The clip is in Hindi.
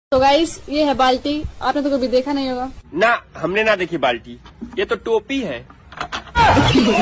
तो गाइस ये है बाल्टी, आपने तो कभी देखा नहीं होगा ना, हमने ना देखी बाल्टी, ये तो टोपी है।